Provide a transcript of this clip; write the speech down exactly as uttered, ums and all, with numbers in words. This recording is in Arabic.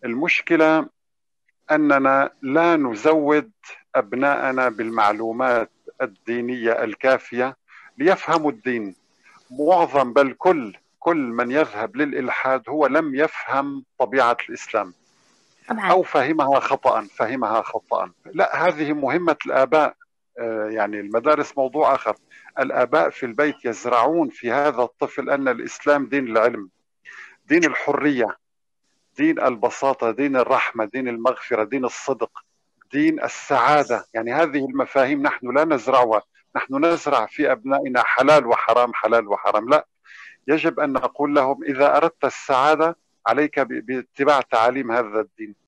المشكلة أننا لا نزود أبناءنا بالمعلومات الدينية الكافية ليفهموا الدين. معظم بل كل كل من يذهب للإلحاد هو لم يفهم طبيعة الإسلام، طبعا. أو فهمها خطأ فهمها خطأ. لا، هذه مهمة الآباء. آه، يعني المدارس موضوع آخر. الآباء في البيت يزرعون في هذا الطفل أن الإسلام دين العلم، دين الحرية، دين البساطة، دين الرحمة، دين المغفرة، دين الصدق، دين السعادة. يعني هذه المفاهيم نحن لا نزرعها. نحن نزرع في أبنائنا حلال وحرام، حلال وحرام. لا، يجب أن نقول لهم إذا أردت السعادة عليك باتباع تعاليم هذا الدين.